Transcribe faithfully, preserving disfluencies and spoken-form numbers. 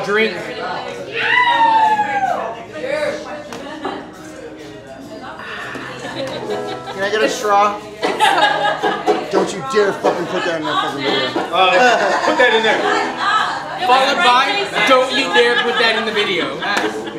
drink. Can I get a straw? Don't you dare fucking put that in that fucking video. Uh, put that in there. Followed by, don't you dare put that in the video.